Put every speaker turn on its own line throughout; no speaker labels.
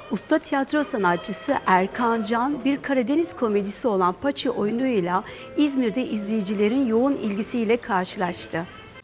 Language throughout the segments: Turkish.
Usta tiyatro sanatçısı Erkan Can bir Karadeniz komedisi olan Paça oyunuyla İzmir'de izleyicilerin yoğun ilgisiyle karşılaştı.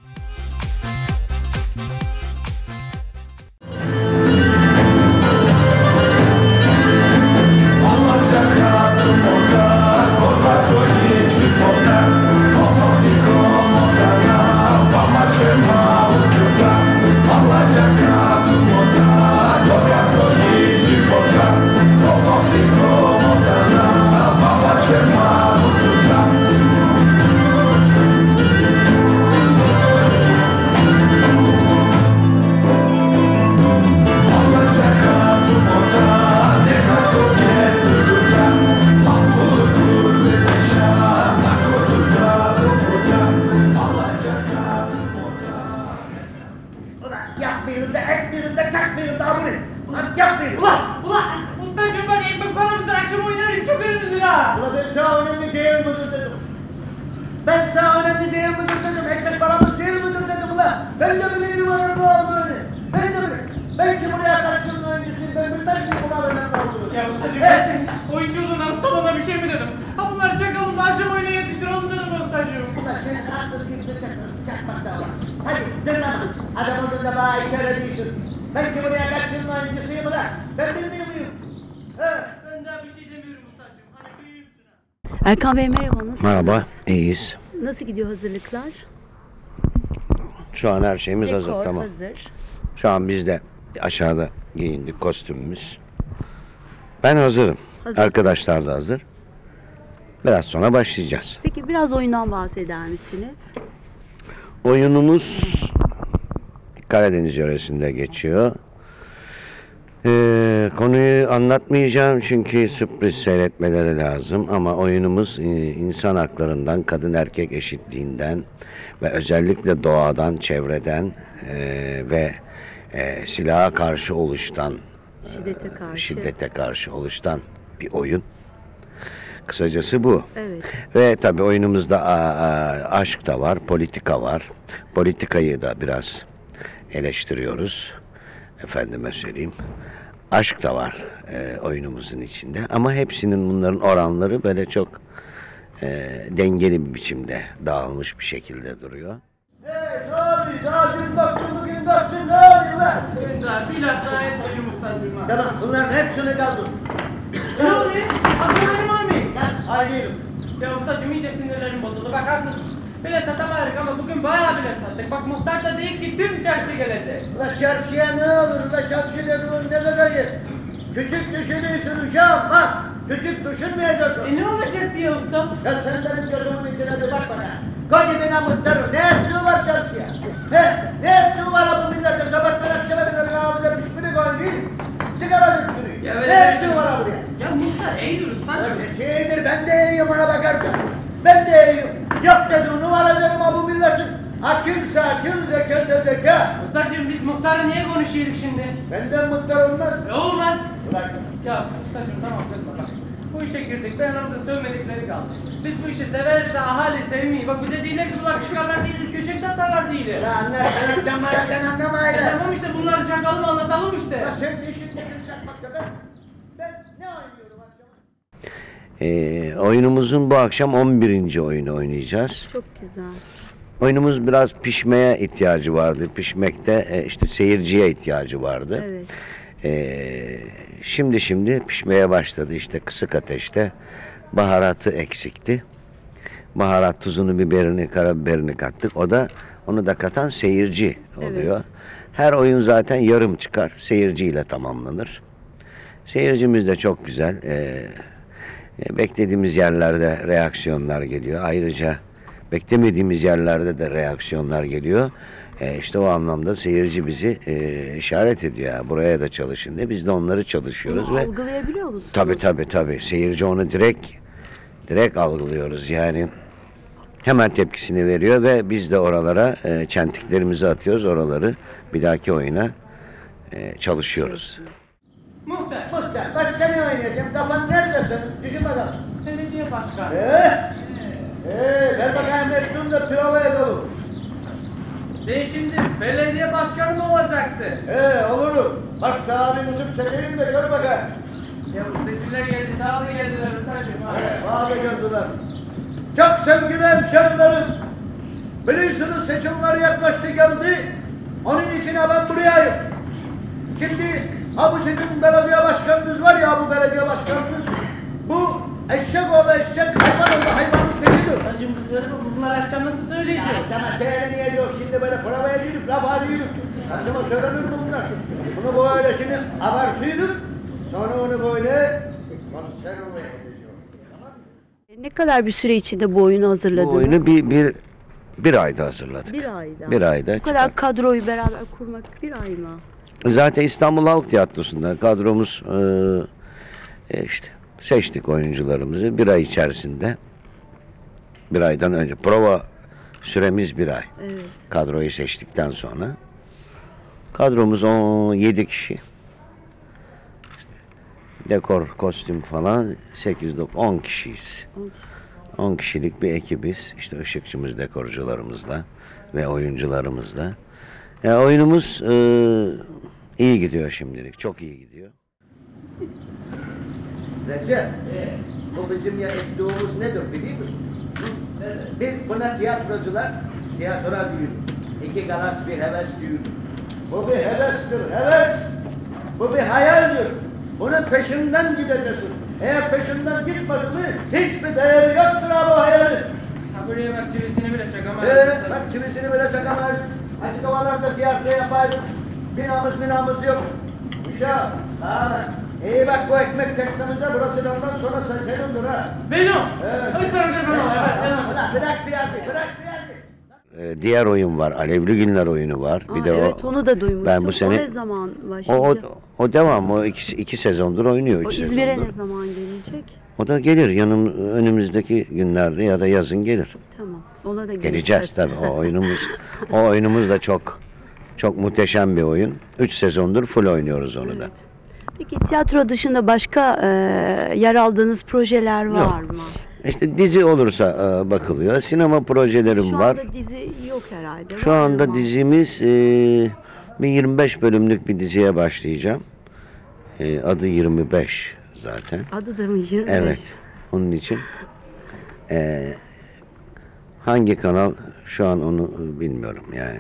Yapmayın da, etmeyin da, çakmayın da abone. Lan yapmayın.
Ulan ustacığım bak ekmek paramızdan akşam oynarız çok önemlidir ha.
Ulan ben sana önemli değil midir dedim. Ben sana önemli değil midir dedim. Ekmek paramız değil midir dedim ulan. Ben de bileyim onun bu olduğunu. Ben de bileyim. Belki buraya kaç yılın öncesiyim. Ben bilmez miyim buna önemli olduğunu.
Ya ustacığım ben senin oyunculuğundan ustalığına bir şey mi dedim? Ha bunları çakalım da akşam oyuna yetiştirelim dedim ustacığım.
Ulan senin aklını kimse çakmak da var. Hadi zırlama. Adam olduğunda bana işaret ediyorsun. Belki buraya kaç yılın öncesiyim ulan. Ben bilmiyor muyum?
Ben daha bir şey demiyorum ustacığım. Hani büyüğümsün ha.
Erkan Bey merhaba, nasılsınız?
Merhaba, iyiyiz.
Nasıl gidiyor hazırlıklar?
Şu an her şeyimiz
Dekor
hazır, tamam.
hazır.
Şu an biz de aşağıda giyindik kostümümüz. Ben hazırım.
Hazırsın.
Arkadaşlar da hazır. Biraz sonra başlayacağız.
Peki biraz oyundan bahseder misiniz?
Oyunumuz Karadeniz yöresinde geçiyor. Konuyu anlatmayacağım çünkü sürpriz seyretmeleri lazım ama oyunumuz insan haklarından, kadın erkek eşitliğinden ve özellikle doğadan, çevreden ve silaha karşı oluştan, şiddete karşı oluştan bir oyun. Kısacası bu.
Evet.
Ve tabii oyunumuzda aşk da var, politika var. Politikayı da biraz eleştiriyoruz. Efendime söyleyeyim. Aşk da var oyunumuzun içinde. Ama hepsinin bunların oranları böyle çok dengeli bir biçimde dağılmış bir şekilde duruyor.
Ne oluyor? Daha dün baktın, bugün baktın. Ne oluyor lan?
Bir laf daha etmedim ustacığım ha.
Tamam, bunların hepsini kaldır.
Ne oluyor? Akşam oyunu var mı?
Ben ayrıyım.
Ya ustacığım iyice sinirlerim bozuldu. Bak haklısın. Bile satamayırız ama bugün bayağı bile sattık. Bak muhtar da değil ki tüm çarşı gelecek.
Ulan çarşıya ne olur? Ulan çarşıya ne kadar yer? Küçük düşünüyorsun uşağım bak. Küçük düşünmeyeceksin.
Ne olacak diye ustam?
Ya sen benim gözümün içine bir bak bana. Kodimine muhtarım. Ne ettiği var çarşıya? Ne ettiği var ha bu millete? Sabahtan akşama kadar abiler üstünü koydu. Sigara döktürüyor.
Ya öyle
Ne
bir
ettiği
şey-
var ha buraya?
Ya muhtar eğilir ustam.
Ulan ne şeydir ben de iyiyim ona bakarsan. Ben de iyiyim. Yok dediğini var ederim ha bu milletin. Akılsa akıl, zekâsa zeka.
Ustacığım biz muhtarı niye konuşuyoruz şimdi?
Benden muhtar olmaz.
Olmaz.
Ulan
Ya ustacığım tamam kızma bak. Bu işe girdik ben aramızda sövmedikleri kaldı. Biz bu işi severiz de ahali sevmeyi. Bak bize değiller ki bunlar çıkarlar değiller, köçek tatlarlar değiller.
ya anlar sanattan manattan anlamayla.
Tamam işte bunları çakalım anlatalım işte.
Ya senin işin gücün çakmakta ben ne oynuyorum akşam?
Oyunumuzun bu akşam 11. oyunu oynayacağız.
Çok güzel.
Oyunumuz biraz pişmeye ihtiyacı vardı. Pişmekte işte seyirciye ihtiyacı vardı.
Evet.
Şimdi pişmeye başladı. İşte kısık ateşte baharatı eksikti. Baharat, tuzunu, biberini, karabiberini kattık. Onu da katan seyirci oluyor.
Evet.
Her oyun zaten yarım çıkar. Seyirciyle tamamlanır. Seyircimiz de çok güzel. Beklediğimiz yerlerde reaksiyonlar geliyor. Ayrıca beklemediğimiz yerlerde de reaksiyonlar geliyor. İşte o anlamda seyirci bizi işaret ediyor. Yani buraya da çalışın diye. Biz de onları çalışıyoruz.
Bunu
ve
algılayabiliyor musunuz?
Tabii. Seyirci onu direkt algılıyoruz. Yani hemen tepkisini veriyor ve biz de oralara çentiklerimizi atıyoruz. Oraları bir dahaki oyuna çalışıyoruz.
Muhtar.
Muhtar başka ne oynayacağım? Kafan nerede senin? Düşün bakalım.
Belediye başkanı.
Ver bakayım mektubu da prova edelim.
Sen şimdi belediye başkanı mı olacaksın?
Olur doğru. Bak sağ bir mutluluk çekeyim de gör bakayım.
Ya bu seçimler geldi, sağlığa geldiler Rıfkı'cığım. Ha.
Bağlı geldiler. Çok sevgili hemşerilerim. Biliyorsunuz seçimler yaklaştı geldi. Onun için ben buradayım. Şimdi bu sizin belediye başkanınız var ya, bu belediye başkanınız. Bu eşek oğlu eşek, hayvan oğlu hayvanın tekidir.
Hacım kızları bunlar akşam nasıl söyleyeceğiz?
Ya sana söyleniyor yok, şimdi böyle provaya gidip laf arıyorduk. Akşama söylenir mi bunlar? Bunu böyle şimdi abartıyorduk. Sonra onu böyle konserve edeceğiz. Tamam mı?
Ne kadar bir süre içinde bu oyunu hazırladınız?
Bu oyunu bir ayda hazırladık.
Bir ayda.
Bir ayda
Bu kadar
çıkar.
kadroyu beraber kurmak bir ay mı?
Zaten İstanbul Halk Tiyatrosu'nda kadromuz işte seçtik oyuncularımızı bir ay içerisinde. Bir aydan önce prova süremiz bir ay.
Evet.
Kadroyu seçtikten sonra. Kadromuz 17 kişi. İşte dekor, kostüm falan 10 kişiyiz. 10 kişilik bir ekibiz. İşte ışıkçımız, dekorcularımızla ve oyuncularımızla. Oyunumuz iyi gidiyor şimdilik. Çok iyi gidiyor.
Recep, bu bizim ya ettiğimiz nedir biliyor musun? Biz buna tiyatrocular tiyatro diyoruz. İki galas bir heves diyoruz. Bu bir hevestir, heves. Bu bir hayaldir. Bunun peşinden gideceksin. Eğer peşinden gitmedin mi hiçbir değeri yoktur ha bu hayalin.
Ha buraya bak çivisini bile çakamaz.
Bak çivisini bile çakamaz. Açık havalarda tiyatro yaparız. Binamız yok. Uşağım, iyi bak bu ekmek teknemize, burası ondan sonra senindir ha.
Benim.
Evet.
Ay sonra görmem ola. Evet, benim.
Bırak piyasi.
Diğer oyun var. Alevli Günler oyunu var. Bir de
evet, onu da duymuştum.
Ben bu sene
O ne zaman başlayacak?
o devam. O iki sezondur oynuyor.
O
Üç
İzmir'e
sezondur.
ne zaman gelecek?
O da gelir önümüzdeki günlerde ya da yazın gelir.
Tamam. Ona da
Geleceğiz tabii. O oyunumuz da çok muhteşem bir oyun. 3 sezondur full oynuyoruz onu da.
Evet. Peki tiyatro dışında başka yer aldığınız projeler var mı?
İşte dizi olursa bakılıyor. Sinema projelerim
Şu
var.
anda dizi yok herhalde.
Şu
var
anda
mı?
dizimiz bir 25 bölümlük bir diziye başlayacağım. Adı 25 zaten.
Adı da mı 25?
Evet. Onun için hangi kanal şu an onu bilmiyorum yani.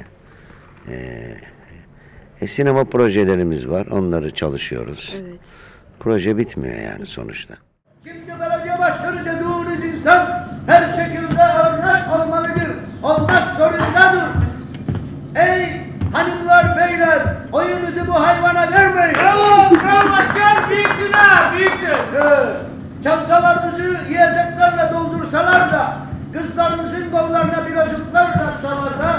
Sinema projelerimiz var. Onları çalışıyoruz.
Evet.
Proje bitmiyor yani sonuçta.
Şimdi belediye başkanı dediğiniz insan her şekilde örnek olmalıdır. Olmak zorundadır. Ey hanımlar beyler, oyunuzu bu hayvana vermeyin.
Bravo başkan. Büyüksün ha, büyüksün.
Çantalarınızı yiyeceklerle doldursalar da, kızlarınızın kollarına bilezikler taksalar da.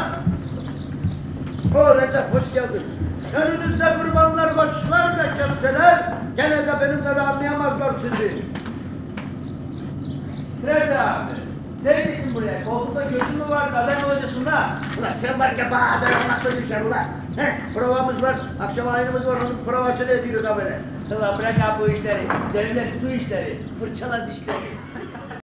Recep hoş geldin. Önünüzde kurbanlar, koçlar da kesseler, gene de benimle de anlayamazlar sizi.
Recep abi. Neredesin buraya? Koltukta gözün mü vardı? Adam olacaksın da.
Ulan sen varken bana dayanmakla düşer ulan. Provamız var, akşam ayinimiz var, onun provasını ediyoruz haberi.
Ulan bırak abi bu işleri. Devlet su işleri. Fırçala dişleri.